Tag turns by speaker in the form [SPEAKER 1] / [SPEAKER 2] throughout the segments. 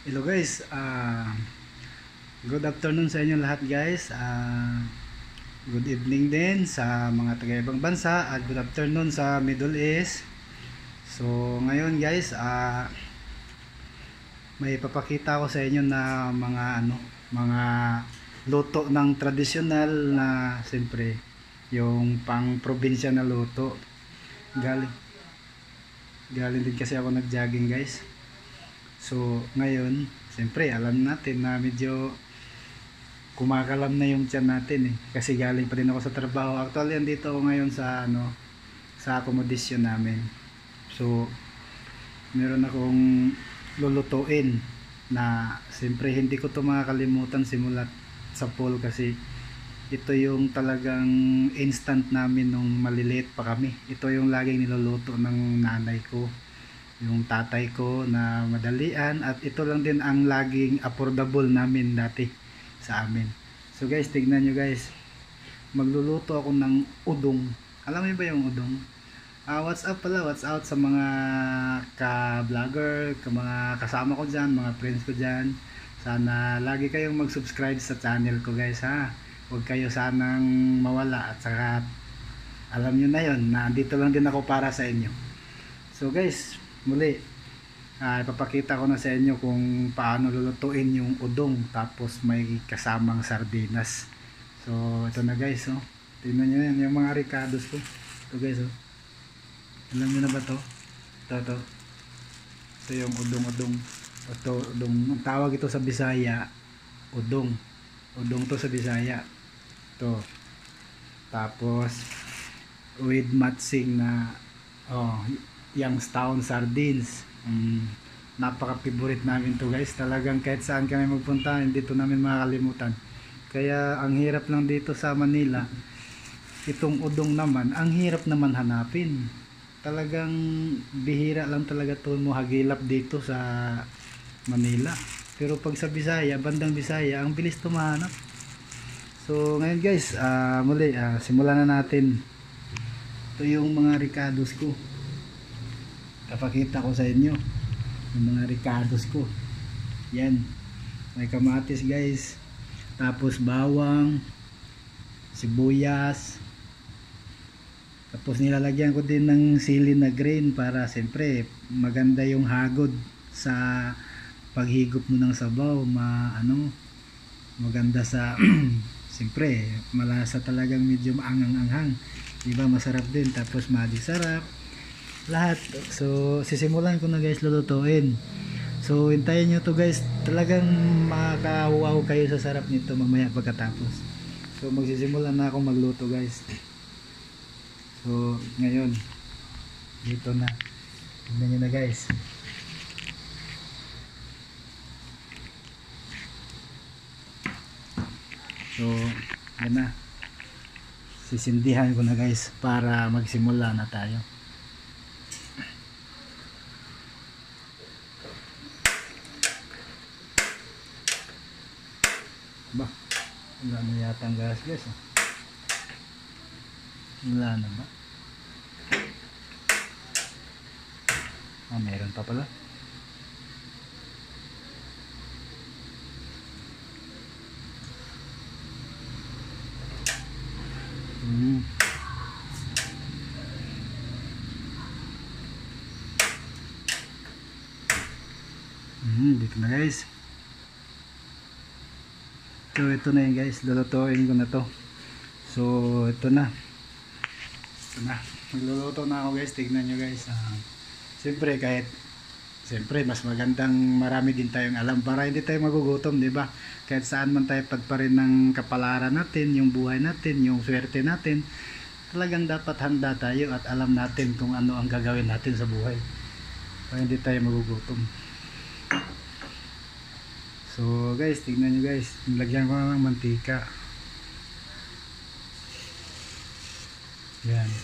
[SPEAKER 1] Hello guys, good afternoon sa inyo lahat guys. Good evening din sa mga taga-ibang bansa at good afternoon sa Middle East. So ngayon guys, may papakita ko sa inyo na mga luto ng tradisyonal na siyempre yung pang probinsya na luto. Galing din kasi ako nag-jogging guys. So ngayon, siyempre alam natin na medyo kumakalam na yung tiyan natin kasi galing pa din ako sa trabaho. Actually andito ako ngayon sa sa accommodation namin. So meron akong lulutuin na siyempre hindi ko to makakalimutan simula sa pool kasi ito yung talagang instant namin nung maliliit pa kami. Ito yung laging niluluto ng nanay ko, yung tatay ko, na madalian, at ito lang din ang laging affordable namin dati sa amin. So guys, tignan nyo guys, magluluto ako ng udong. Alam mo ba yung udong? What's up pala, what's out sa mga ka-vlogger, mga kasama ko dyan, mga friends ko dyan. Sana lagi kayong mag-subscribe sa channel ko guys ha. Huwag kayo sanang mawala, at saka alam nyo na yun, na andito lang din ako para sa inyo. So guys, muli ipapakita ko na sa inyo kung paano lulutuin yung udong tapos may kasamang sardinas. So ito na guys, tingnan nyo yan, yung mga ricados ko. Ito guys, alam nyo na ba to? Ito yung udong. Ito udong, ang tawag ito sa Bisaya udong to sa Bisaya. Ito tapos with matching na Youngstown sardines. Napaka favorite namin to guys, talagang kahit saan kami magpunta hindi to namin makakalimutan. Kaya ang hirap lang dito sa Manila, itong udong naman ang hirap naman hanapin, talagang bihira lang talaga to mo hagilap dito sa Manila. Pero pag sa Bisaya, bandang Bisaya, ang bilis to mahanap. So ngayon guys, muli simulan na natin. Ito yung mga ricados ko, kapakita ko sa inyo yung mga ricados ko. Yan, may kamatis guys, tapos bawang, sibuyas, tapos nilalagyan ko din ng sili na green para siyempre maganda yung hagod sa paghigop mo ng sabaw. Maganda sa siyempre malasa, talagang medyo angang-anghang, diba, masarap din, tapos madi sarap lahat. So sisimulan ko na guys lulutuin. So hintayin nyo to guys, talagang makaka-wow kayo sa sarap nito mamaya pagkatapos. So magsisimulan na ako magluto guys. So ngayon dito na, tingnan nyo na guys. So yan na, sisindihan ko na guys para magsimula na tayo. Ba, wala na yata ang gas guys. Wala na ba? Meron pa pala. Dito na guys. So ito na yun guys, lulutuin ko na to. So ito na, magluluto na ako guys. Tignan nyo guys, siyempre siyempre mas magandang marami din tayong alam para hindi tayo magugutom, di ba? Kahit saan man tayo pagparin ng kapalaran natin, yung buhay natin, yung swerte natin, talagang dapat handa tayo at alam natin kung ano ang gagawin natin sa buhay para hindi tayo magugutom. So guys, tignan nyo guys, nilagyan ko na ng mantika. Yan,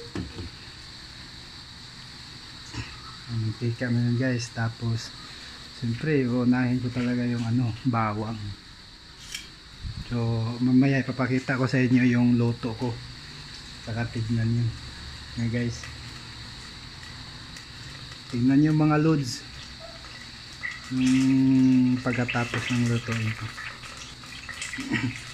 [SPEAKER 1] ang mantika mo yun guys. Tapos siyempre unahin ko talaga yung bawang. So mamaya ipapakita ko sa inyo yung luto ko, saka tignan nyo nga guys. Tignan nyo mga lods, pagkatapos ng lutuin ko.